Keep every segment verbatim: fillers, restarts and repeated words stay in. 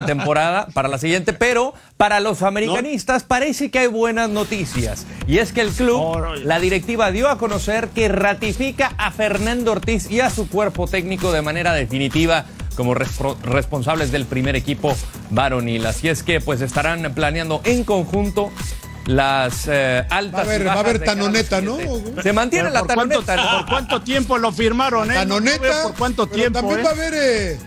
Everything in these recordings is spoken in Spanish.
temporada, para la siguiente, pero para los americanistas ¿no? parece que hay buenas noticias. Y es que el club, oh, la directiva dio a conocer que ratifica a Fernando Ortiz y a su cuerpo técnico de manera definitiva como responsables del primer equipo varonil. Así es que pues estarán planeando en conjunto las eh, altas va a haber, y bajas va a haber tanoneta, ¿no? Se mantiene la tanoneta. Cuánto, ¿no? ¿Por cuánto tiempo lo firmaron, eh? Tanoneta. ¿Por cuánto tiempo? También eh? va a haber. Eh,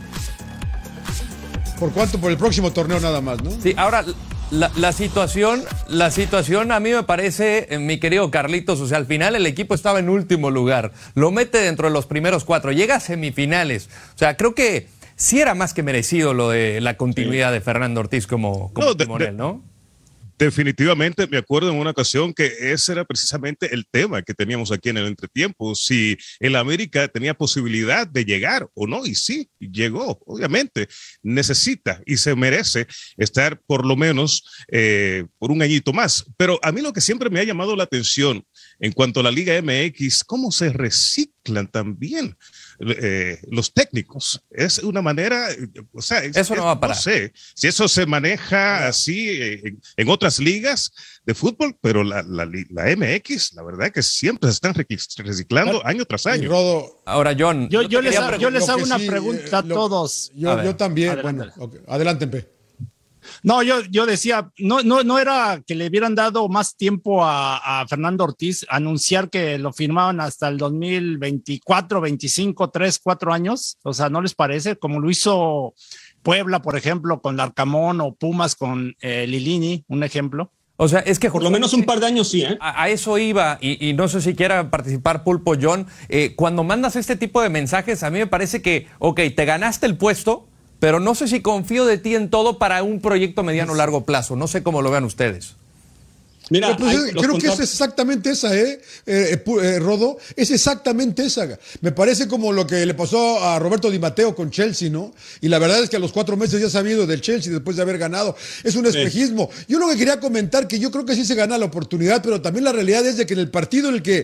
¿Por cuánto? Por el próximo torneo nada más, ¿no? Sí, ahora la, la situación, la situación a mí me parece, eh, mi querido Carlitos, o sea, al final el equipo estaba en último lugar, lo mete dentro de los primeros cuatro, llega a semifinales. O sea, creo que sí era más que merecido lo de la continuidad sí. de Fernando Ortiz como, como no, timonel, de, de... ¿no? Definitivamente, me acuerdo en una ocasión que ese era precisamente el tema que teníamos aquí en el entretiempo, si el América tenía posibilidad de llegar o no, y sí, llegó, obviamente, necesita y se merece estar por lo menos eh, por un añito más, pero a mí lo que siempre me ha llamado la atención en cuanto a la Liga M X, cómo se reciclan también eh, los técnicos, es una manera, o sea, es, eso no va a parar. No sé, si eso se maneja así eh, en, en otras ligas de fútbol, pero la, la, la M X, la verdad que siempre se están reciclando pero, año tras año. Rodo, ahora, John, yo, yo, les, yo les hago una sí, pregunta eh, lo, a todos. Yo, a yo también, adelante. bueno, okay, adelante, P. No, yo, yo decía, no, no, no era que le hubieran dado más tiempo a, a Fernando Ortiz, anunciar que lo firmaban hasta el dos mil veinticuatro, veinticinco, tres, cuatro años. O sea, ¿no les parece? Como lo hizo Puebla, por ejemplo, con Larcamón, o Pumas con eh, Lilini, un ejemplo. O sea, es que por lo menos un par de años sí, ¿eh? A, a eso iba, y, y no sé si quiera participar Pulpo, John. Eh, cuando mandas este tipo de mensajes, a mí me parece que, ok, te ganaste el puesto, pero no sé si confío de ti en todo para un proyecto mediano o largo plazo. No sé cómo lo vean ustedes. Mira, pues, hay, creo que es exactamente esa, ¿eh? Eh, eh, Rodo, es exactamente esa. Me parece como lo que le pasó a Roberto Di Matteo con Chelsea, ¿no? Y la verdad es que a los cuatro meses ya se ha ido del Chelsea después de haber ganado. Es un espejismo. Sí. Yo lo que quería comentar, que yo creo que sí se gana la oportunidad, pero también la realidad es de que en el partido en el que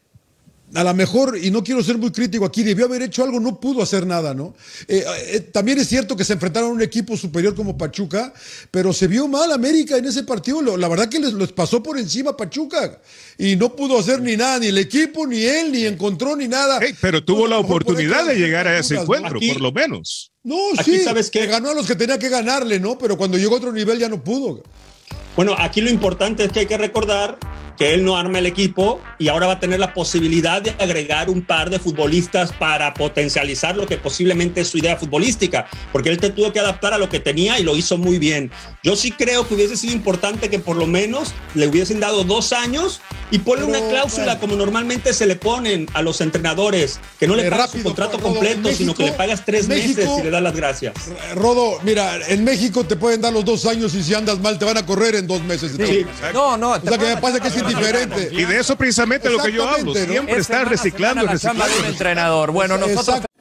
a lo mejor, y no quiero ser muy crítico aquí, debió haber hecho algo, no pudo hacer nada, ¿no? Eh, eh, también es cierto que se enfrentaron a un equipo superior como Pachuca, pero se vio mal América en ese partido. Lo, la verdad que les, les pasó por encima a Pachuca y no pudo hacer ni nada, ni el equipo, ni él, ni encontró ni nada. Hey, pero tuvo no, la oportunidad de llegar a ese encuentro, aquí, por lo menos. No, aquí, sí, ¿sabes qué? ganó a los que tenía que ganarle, ¿no? Pero cuando llegó a otro nivel ya no pudo. Bueno, aquí lo importante es que hay que recordar que él no arma el equipo y ahora va a tener la posibilidad de agregar un par de futbolistas para potencializar lo que posiblemente es su idea futbolística, porque él te tuvo que adaptar a lo que tenía y lo hizo muy bien. Yo sí creo que hubiese sido importante que por lo menos le hubiesen dado dos años y ponle una cláusula bueno. como normalmente se le ponen a los entrenadores, que no le pagas su contrato Rodo, completo, México, sino que le pagas tres México, meses y le das las gracias. Rodo, mira, en México te pueden dar los dos años y si andas mal te van a correr en dos meses. Sí. No, no. O sea que me pasa que es indiferente. Y de eso precisamente lo que yo hablo, siempre está reciclando, reciclando. entrenador. Bueno, nosotros